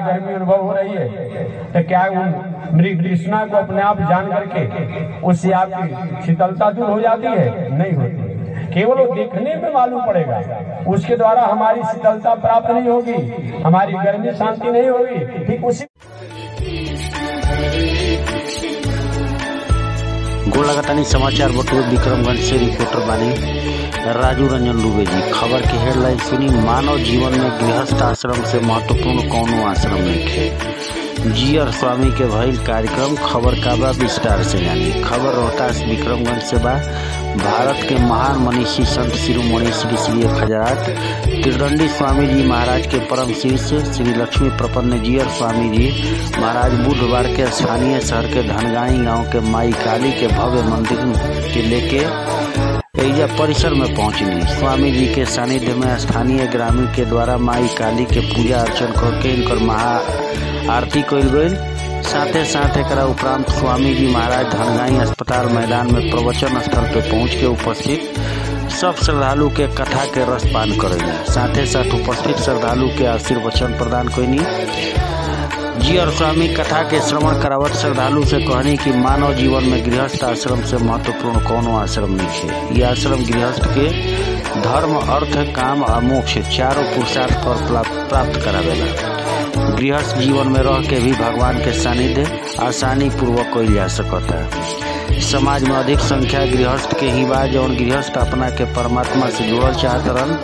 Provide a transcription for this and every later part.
गर्मी अनुभव हो रही है, तो क्या उन मृग तृष्णा को अपने आप जान करके उससे आपकी शीतलता दूर हो जाती है? नहीं होती। केवल वो देखने में मालूम पड़ेगा, उसके द्वारा हमारी शीतलता प्राप्त नहीं होगी, हमारी गर्मी शांति नहीं होगी। ठीक उसी गोलागतानी समाचार बटुए विक्रमगंज से रिपोर्टर बानी राजू रंजन दुबे जी। खबर की हेडलाइन सुनी, मानव जीवन में गृहस्थ आश्रम से महत्वपूर्ण कौनो आश्रम नहीं है। जीयर स्वामी के भइल कार्यक्रम, खबर का बा विस्तार से जानी। खबर रोहतास विक्रमगंज से बा। भारत के महान मनीषी संत शिरोमणि श्री श्री 1000 त्रिदंडी स्वामी जी महाराज के परम शिष्य श्री लक्ष्मी प्रपन्न जीयर स्वामी जी महाराज बुधवार के स्थानीय शहर के धनगाई गांव के माई काली के भव्य मंदिर के लेके एजा परिसर में पहुंचनी। स्वामी जी के सानिध्य में स्थानीय ग्रामीण के द्वारा माई काली के पूजा अर्चन करके इनकर महा आरती कइल गइल। साथे साथ एक उपरांत स्वामी जी महाराज धनगाई अस्पताल मैदान में प्रवचन स्थल पे पहुंच के उपस्थित सब श्रद्धालु के कथा के रसपान करेंगे। साथे साथ उपस्थित श्रद्धालु के आशीर्वचन प्रदान कईनी। जी और स्वामी कथा के श्रवण करावत श्रद्धालु से कहनी कि मानव जीवन में गृहस्थ आश्रम से महत्वपूर्ण कौनो आश्रम नहीं है। यह आश्रम गृहस्थ के धर्म, अर्थ, काम और मोक्ष चारों पुरुषार्थ पर प्राप्त करावेला। गृहस्थ जीवन में रह के भी भगवान के सानिध्य आसानी पूर्वक कइल जा सकता है। समाज में अधिक संख्या गृहस्थ के ही बा जौन गृहस्थ अपना के परमात्मा से जुड़ल चाहत रहन।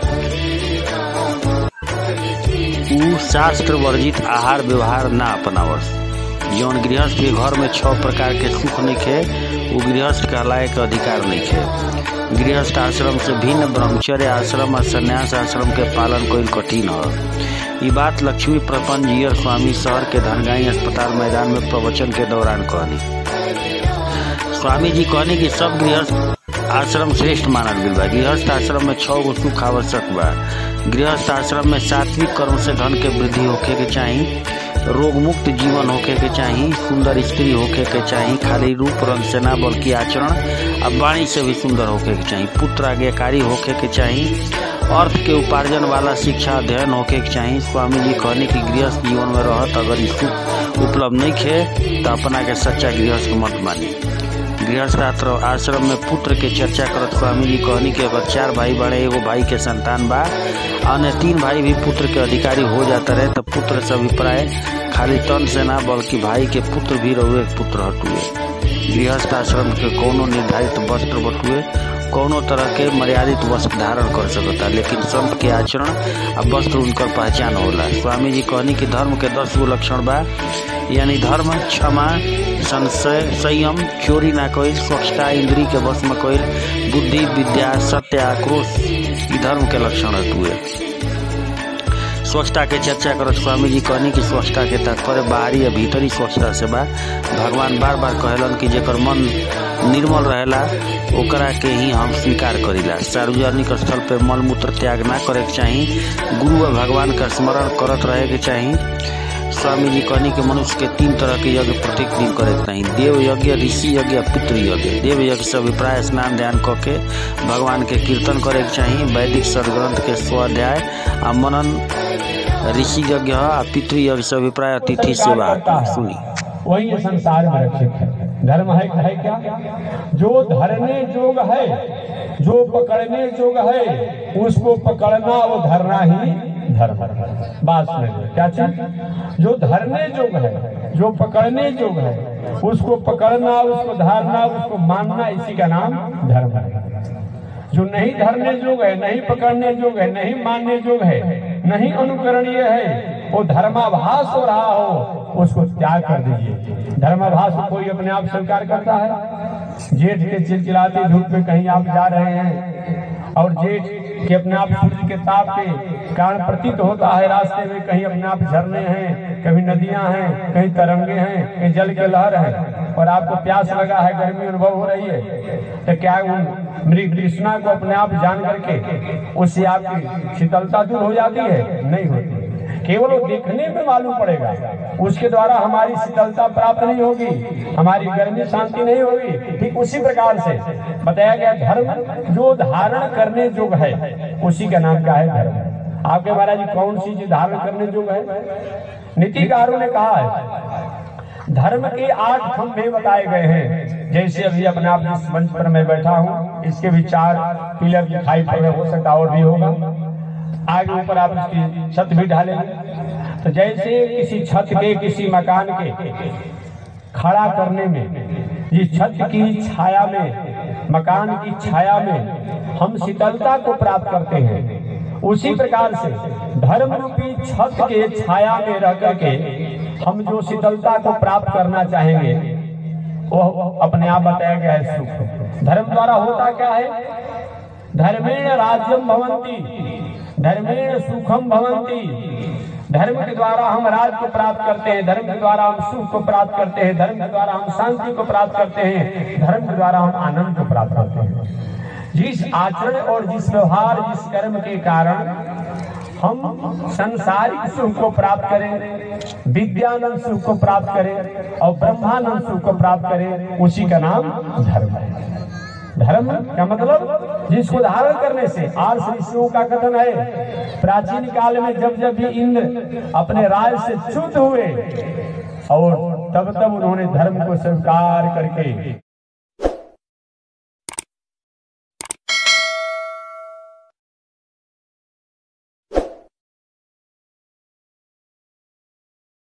उ शास्त्र वर्जित आहार व्यवहार ना अपनावस। जौन गृहस्थ के घर में 6 प्रकार के सुख नइखे, उ गृहस्थ कहलाए के अधिकार नइखे। गृहस्थ आश्रम से भिन्न ब्रह्मचर्य आश्रम और संन्यास आश्रम के पालन कईल कठिन है। ये बात लक्ष्मी प्रपन्न जीयर स्वामी शहर के धनगाई अस्पताल मैदान में प्रवचन के दौरान कहनी। स्वामी जी कहनी कि सब गृहस्थ आश्रम श्रेष्ठ मानल गइल बा। गृहस्थ आश्रम में 6 गो सुख आवश्यक बा। गृहस्थ आश्रम में सात्विक कर्म से धन के वृद्धि होखे के चाही, रोग मुक्त जीवन होखे के चाही, सुंदर स्त्री होखे के चाही, खाली रूप रंग से ना बल्कि आचरण और वाणी से भी सुंदर होखे के चाही, पुत्र आज्ञाकारी होखे के चाही, अर्थ के उपार्जन वाला शिक्षा अध्ययन होके के चाहिए। स्वामी जी कहने की गृहस्थ जीवन में रहत अगर सुख उपलब्ध नहीं खे तो अपना के सच्चा गृहस्थ मत मानी। गृहस्थ आश्रम में पुत्र के चर्चा करत स्वामी जी कहनी कि अगर 4 भाई बड़े, एगो भाई के संतान बा, अन्य 3 भाई भी पुत्र के अधिकारी हो जाता रहे तो पुत्र से अभिप्राय खाली तन से ना बल्कि भाई के पुत्र भी रहुए पुत्र हटुए। गृहस्थ आश्रम के कोनो निर्धारित वस्त्र बटुए, कोनो तरह के मर्यादित वस्त्र धारण कर सकता, लेकिन संत के आचरण और वस्त्र उनकर पहचान होला। स्वामी जी कहनी कि धर्म के 10 गो लक्षण बा, यानी धर्म, क्षमा, संशय, संयम, चोरी ना कईल, स्वच्छता, इंद्री के वश में कईल, बुद्धि, विद्या, सत्य, आक्रोश, ये धर्म के लक्षण हटुए। स्वच्छता के चर्चा करत स्वामी जी कहनी कि स्वच्छता के तात्पर्य बाहरी या भीतरी स्वच्छता से बा। भगवान बार बार कहलन कि जेकर मन निर्मल रहेला ओकरा के ही हम स्वीकार करीला। सार्वजनिक स्थल पे मल मूत्र त्याग ना करे के चाही, गुरु व भगवान का स्मरण करत रहे के चाही। स्वामी जी कहनी कि मनुष्य के 3 तरह के यज्ञ प्रत्येक दिन करे के चाही, देव यज्ञ, ऋषि यज्ञ, पितृ यज्ञ। देव यज्ञ से अभिप्राय स्नान ध्यान करके भगवान के कीर्तन करे के चाही, वैदिक सदग्रंथ के स्वाध्याय आ मनन। ऋषि यज्ञ आ पितृ यज्ञ से अभिप्राय अतिथि सेवा। सुनी, वही संसार में रक्षित है। धर्म है क्या? जो धरने जोग है, जो पकड़ने जोग है, उसको पकड़ना वो धरना ही धर्म। बात सुनिए, क्या चीज? जो धरने जोग है, जो पकड़ने जोग है, उसको पकड़ना, उसको धारना, उसको मानना, इसी का नाम धर्म है। जो नहीं धरने जोग है, नहीं पकड़ने जोग है, नहीं मानने जोग है, नहीं अनुकरणीय है, वो धर्माभास हो रहा हो, उसको त्याग कर दीजिए। धर्माभास को कोई अपने आप स्वीकार करता है? जेठ के चिलचिलाती धूप में कहीं आप जा रहे हैं और जेठ के अपने आप सूर्य के ताप के कारण प्रतीत होता है रास्ते में कहीं अपने आप झरने हैं, कभी नदियां हैं, कहीं तरंगे हैं, कहीं जल के लहर है और आपको प्यास लगा है, गर्मी अनुभव हो रही है, तो क्या उन मृग तृष्णा को अपने आप जान करके उससे आपकी शीतलता दूर हो जाती है? नहीं होती। केवल वो देखने में मालूम पड़ेगा, उसके द्वारा हमारी शीतलता प्राप्त नहीं होगी, हमारी गर्मी शांति नहीं होगी। ठीक उसी प्रकार से बताया गया धर्म जो धारण करने योग्य है, उसी का नाम क्या है? धर्म। आपके महाराज कौन सी चीज धारण करने योग्य है? नीतिकारों ने कहा है धर्म के 8 खंभे बताए गए हैं। जैसे अभी अपने आप जिस मंच पर मैं बैठा हूँ इसके भी 4 पिलर दिखाई पड़ रहे, हो सकता और भी होगा, आगे ऊपर आप इसकी छत भी ढालेंगे। तो जैसे किसी छत के किसी मकान के खड़ा करने में, ये छत की छाया में, मकान की छाया में हम शीतलता को प्राप्त करते हैं, उसी प्रकार से धर्म रूपी छत के छाया में रह करके हम जो शीतलता को प्राप्त करना चाहेंगे वह अपने आप बताया गया है सुख। धर्म द्वारा होता क्या है? धर्मेण राज्यम भवन्ति, धर्मेण सुखम भवन्ति। धर्म के द्वारा हम राज्य को प्राप्त करते हैं, धर्म के द्वारा हम सुख को प्राप्त करते हैं, धर्म के द्वारा हम शांति को प्राप्त करते हैं, धर्म के द्वारा हम आनंद को प्राप्त करते हैं। जिस आचरण और जिस व्यवहार, जिस कर्म के कारण हम सांसारिक सुख को प्राप्त करें, विद्यानंद सुख को प्राप्त करें और ब्रह्मानंद सुख को प्राप्त करें, उसी का नाम धर्म है। धर्म का मतलब जिसको धारण करने से, आर्ष ऋषियों का कथन है प्राचीन काल में जब जब भी इंद्र अपने राज से च्युत हुए और तब तब उन्होंने धर्म को स्वीकार करके